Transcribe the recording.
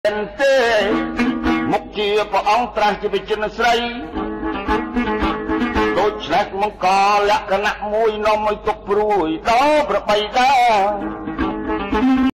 ទេមុខជាព្រះអង្គត្រាស់ជាវិជនស្រីដូច្នេះមកកលក្ខណៈមួយនាំឲ្យទុកព្រួយដល់ប្របីដែរ